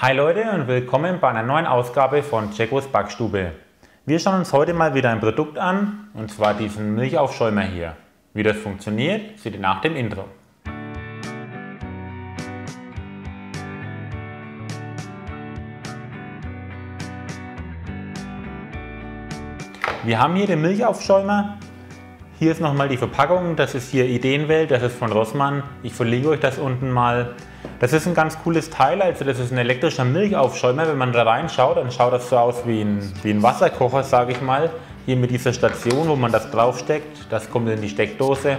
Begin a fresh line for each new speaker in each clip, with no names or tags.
Hi Leute und willkommen bei einer neuen Ausgabe von Jackos Backstube. Wir schauen uns heute mal wieder ein Produkt an, und zwar diesen Milchaufschäumer hier. Wie das funktioniert, seht ihr nach dem Intro. Wir haben hier den Milchaufschäumer. Hier ist nochmal die Verpackung, das ist hier Ideenwelt, das ist von Rossmann. Ich verlinke euch das unten mal. Das ist ein ganz cooles Teil, also das ist ein elektrischer Milchaufschäumer. Wenn man da reinschaut, dann schaut das so aus wie ein Wasserkocher, sage ich mal. Hier mit dieser Station, wo man das draufsteckt, das kommt in die Steckdose.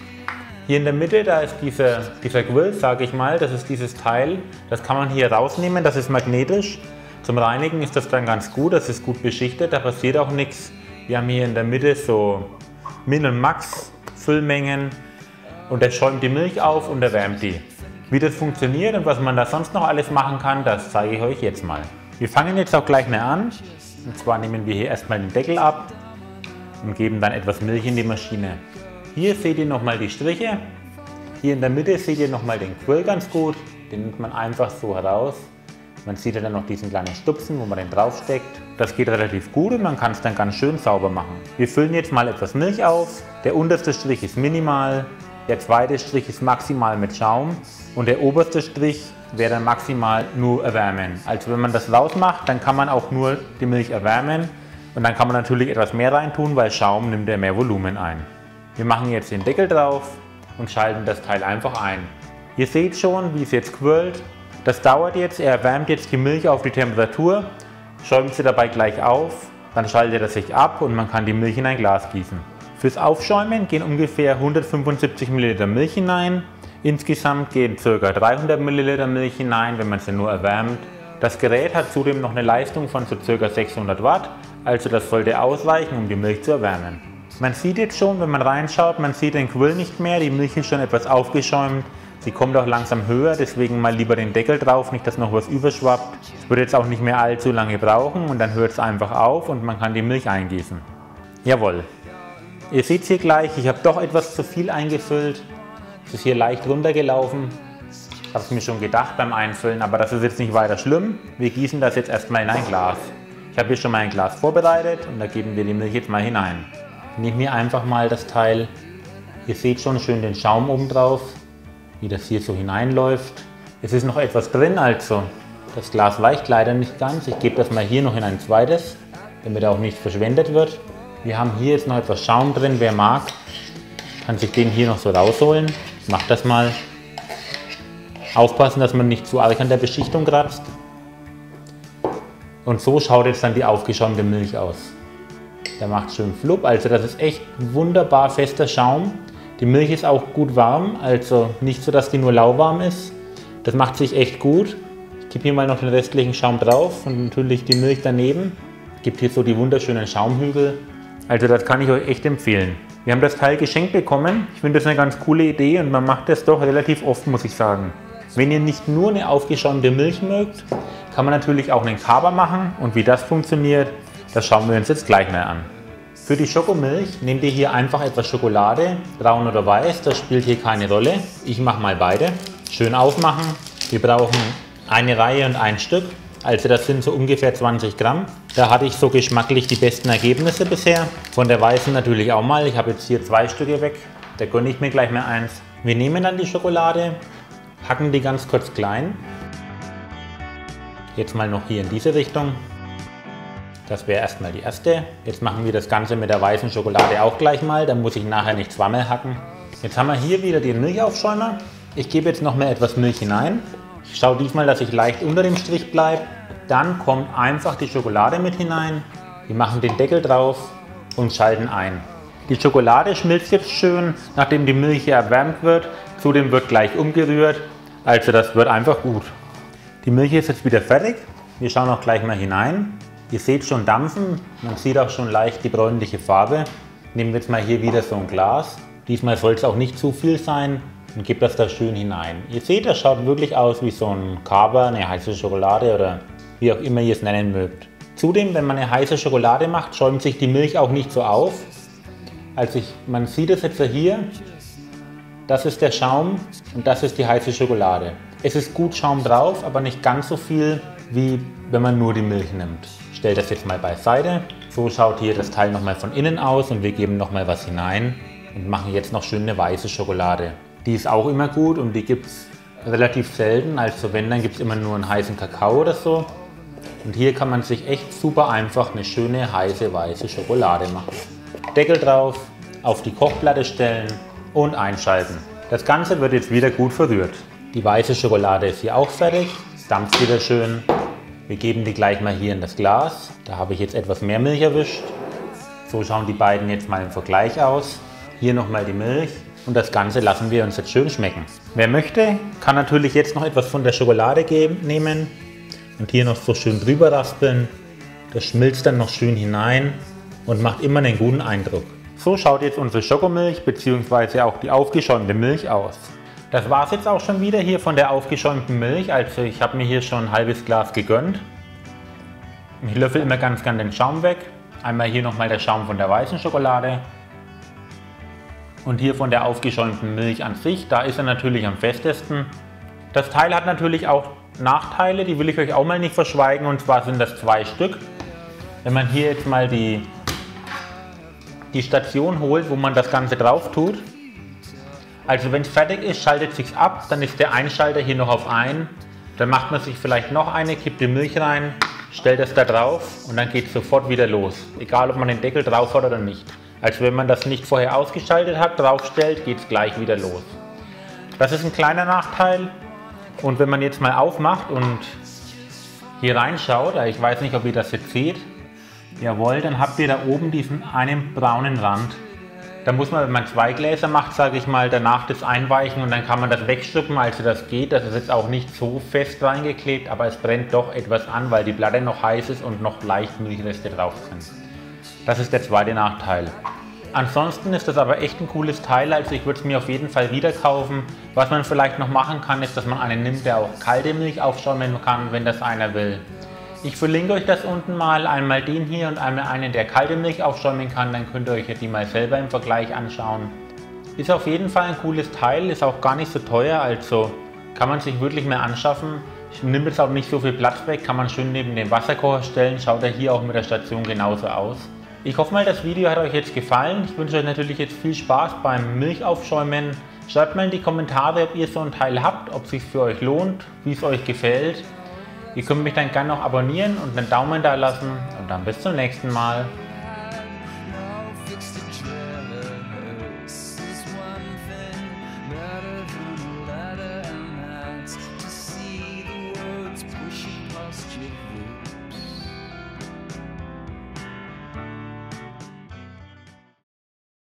Hier in der Mitte, da ist dieser Grill, sage ich mal, das ist dieses Teil. Das kann man hier rausnehmen, das ist magnetisch. Zum Reinigen ist das dann ganz gut, das ist gut beschichtet, da passiert auch nichts. Wir haben hier in der Mitte so Min und Max Füllmengen und der schäumt die Milch auf und erwärmt die. Wie das funktioniert und was man da sonst noch alles machen kann, das zeige ich euch jetzt mal. Wir fangen jetzt auch gleich mal an. Und zwar nehmen wir hier erstmal den Deckel ab und geben dann etwas Milch in die Maschine. Hier seht ihr nochmal die Striche. Hier in der Mitte seht ihr nochmal den Grill ganz gut. Den nimmt man einfach so heraus. Man sieht dann noch diesen kleinen Stupsen, wo man den draufsteckt. Das geht relativ gut und man kann es dann ganz schön sauber machen. Wir füllen jetzt mal etwas Milch auf. Der unterste Strich ist minimal. Der zweite Strich ist maximal mit Schaum und der oberste Strich wäre dann maximal nur erwärmen. Also wenn man das rausmacht, dann kann man auch nur die Milch erwärmen und dann kann man natürlich etwas mehr reintun, weil Schaum nimmt ja mehr Volumen ein. Wir machen jetzt den Deckel drauf und schalten das Teil einfach ein. Ihr seht schon, wie es jetzt quirlt. Das dauert jetzt, er erwärmt jetzt die Milch auf die Temperatur, schäumt sie dabei gleich auf, dann schaltet er sich ab und man kann die Milch in ein Glas gießen. Fürs Aufschäumen gehen ungefähr 175 ml Milch hinein. Insgesamt gehen ca. 300 ml Milch hinein, wenn man sie nur erwärmt. Das Gerät hat zudem noch eine Leistung von so ca. 600 Watt, also das sollte ausreichen, um die Milch zu erwärmen. Man sieht jetzt schon, wenn man reinschaut, man sieht den Grill nicht mehr, die Milch ist schon etwas aufgeschäumt. Sie kommt auch langsam höher, deswegen mal lieber den Deckel drauf, nicht dass noch was überschwappt. Es wird jetzt auch nicht mehr allzu lange brauchen und dann hört es einfach auf und man kann die Milch eingießen. Jawohl. Ihr seht hier gleich, ich habe doch etwas zu viel eingefüllt. Es ist hier leicht runtergelaufen. Ich habe es mir schon gedacht beim Einfüllen, aber das ist jetzt nicht weiter schlimm. Wir gießen das jetzt erstmal in ein Glas. Ich habe hier schon mal ein Glas vorbereitet und da geben wir die Milch jetzt mal hinein. Ich nehme hier einfach mal das Teil. Ihr seht schon schön den Schaum oben drauf, wie das hier so hineinläuft. Es ist noch etwas drin, also das Glas weicht leider nicht ganz. Ich gebe das mal hier noch in ein zweites, damit er auch nicht verschwendet wird. Wir haben hier jetzt noch etwas Schaum drin, wer mag, kann sich den hier noch so rausholen. Ich mache das mal. Aufpassen, dass man nicht zu arg an der Beschichtung kratzt. Und so schaut jetzt dann die aufgeschäumte Milch aus. Der macht schön flupp, also das ist echt wunderbar fester Schaum. Die Milch ist auch gut warm, also nicht so, dass die nur lauwarm ist. Das macht sich echt gut. Ich gebe hier mal noch den restlichen Schaum drauf und natürlich die Milch daneben. Ich gebe hier so die wunderschönen Schaumhügel. Also das kann ich euch echt empfehlen. Wir haben das Teil geschenkt bekommen. Ich finde das eine ganz coole Idee und man macht das doch relativ oft, muss ich sagen. Wenn ihr nicht nur eine aufgeschäumte Milch mögt, kann man natürlich auch einen Kaba machen. Und wie das funktioniert, das schauen wir uns jetzt gleich mal an. Für die Schokomilch nehmt ihr hier einfach etwas Schokolade, braun oder weiß, das spielt hier keine Rolle. Ich mache mal beide. Schön aufmachen. Wir brauchen eine Reihe und ein Stück. Also das sind so ungefähr 20 Gramm. Da hatte ich so geschmacklich die besten Ergebnisse bisher. Von der weißen natürlich auch mal. Ich habe jetzt hier 2 Stücke weg. Da gönne ich mir gleich mal eins. Wir nehmen dann die Schokolade, hacken die ganz kurz klein. Jetzt mal noch hier in diese Richtung. Das wäre erstmal die erste. Jetzt machen wir das Ganze mit der weißen Schokolade auch gleich mal. Dann muss ich nachher nicht zweimal hacken. Jetzt haben wir hier wieder den Milchaufschäumer. Ich gebe jetzt noch mal etwas Milch hinein. Ich schaue diesmal, dass ich leicht unter dem Strich bleibe. Dann kommt einfach die Schokolade mit hinein. Wir machen den Deckel drauf und schalten ein. Die Schokolade schmilzt jetzt schön, nachdem die Milch hier erwärmt wird. Zudem wird gleich umgerührt. Also das wird einfach gut. Die Milch ist jetzt wieder fertig. Wir schauen auch gleich mal hinein. Ihr seht schon dampfen. Man sieht auch schon leicht die bräunliche Farbe. Nehmen wir jetzt mal hier wieder so ein Glas. Diesmal soll es auch nicht zu viel sein. Und gebt das da schön hinein. Ihr seht, das schaut wirklich aus wie so ein Kaba, eine heiße Schokolade oder wie auch immer ihr es nennen mögt. Zudem, wenn man eine heiße Schokolade macht, schäumt sich die Milch auch nicht so auf. Also man sieht es jetzt hier, das ist der Schaum und das ist die heiße Schokolade. Es ist gut Schaum drauf, aber nicht ganz so viel, wie wenn man nur die Milch nimmt. Ich stelle das jetzt mal beiseite. So schaut hier das Teil nochmal von innen aus und wir geben nochmal was hinein und machen jetzt noch schöne weiße Schokolade. Die ist auch immer gut und die gibt es relativ selten, also wenn, dann gibt es immer nur einen heißen Kakao oder so. Und hier kann man sich echt super einfach eine schöne heiße weiße Schokolade machen. Deckel drauf, auf die Kochplatte stellen und einschalten. Das Ganze wird jetzt wieder gut verrührt. Die weiße Schokolade ist hier auch fertig, es dampft wieder schön. Wir geben die gleich mal hier in das Glas. Da habe ich jetzt etwas mehr Milch erwischt. So schauen die beiden jetzt mal im Vergleich aus. Hier nochmal die Milch und das Ganze lassen wir uns jetzt schön schmecken. Wer möchte, kann natürlich jetzt noch etwas von der Schokolade nehmen und hier noch so schön drüber raspeln. Das schmilzt dann noch schön hinein und macht immer einen guten Eindruck. So schaut jetzt unsere Schokomilch bzw. auch die aufgeschäumte Milch aus. Das war es jetzt auch schon wieder hier von der aufgeschäumten Milch. Also ich habe mir hier schon ein halbes Glas gegönnt. Ich löffel immer ganz gern den Schaum weg. Einmal hier nochmal der Schaum von der weißen Schokolade. Und hier von der aufgeschäumten Milch an sich, da ist er natürlich am festesten. Das Teil hat natürlich auch Nachteile, die will ich euch auch mal nicht verschweigen. Und zwar sind das 2 Stück. Wenn man hier jetzt mal die Station holt, wo man das Ganze drauf tut. Also wenn es fertig ist, schaltet es sich ab, dann ist der Einschalter hier noch auf ein. Dann macht man sich vielleicht noch eine, kippt die Milch rein, stellt es da drauf und dann geht es sofort wieder los. Egal ob man den Deckel drauf hat oder nicht. Also wenn man das nicht vorher ausgeschaltet hat, draufstellt, geht es gleich wieder los. Das ist ein kleiner Nachteil. Und wenn man jetzt mal aufmacht und hier reinschaut, ich weiß nicht, ob ihr das jetzt seht, jawohl, dann habt ihr da oben diesen einen braunen Rand. Da muss man, wenn man 2 Gläser macht, sage ich mal, danach das einweichen und dann kann man das wegschruppen, also das geht. Das ist jetzt auch nicht so fest reingeklebt, aber es brennt doch etwas an, weil die Platte noch heiß ist und noch leicht Milchreste drauf sind. Das ist der zweite Nachteil. Ansonsten ist das aber echt ein cooles Teil, also ich würde es mir auf jeden Fall wieder kaufen. Was man vielleicht noch machen kann, ist, dass man einen nimmt, der auch kalte Milch aufschäumen kann, wenn das einer will. Ich verlinke euch das unten mal, einmal den hier und einmal einen, der kalte Milch aufschäumen kann, dann könnt ihr euch die mal selber im Vergleich anschauen. Ist auf jeden Fall ein cooles Teil, ist auch gar nicht so teuer, also kann man sich wirklich mehr anschaffen. Ich nehme jetzt auch nicht so viel Platz weg, kann man schön neben den Wasserkocher stellen, schaut er hier auch mit der Station genauso aus. Ich hoffe mal, das Video hat euch jetzt gefallen. Ich wünsche euch natürlich jetzt viel Spaß beim Milchaufschäumen. Schreibt mal in die Kommentare, ob ihr so ein Teil habt, ob es sich für euch lohnt, wie es euch gefällt. Ihr könnt mich dann gerne noch abonnieren und einen Daumen da lassen und dann bis zum nächsten Mal.
Pushing past your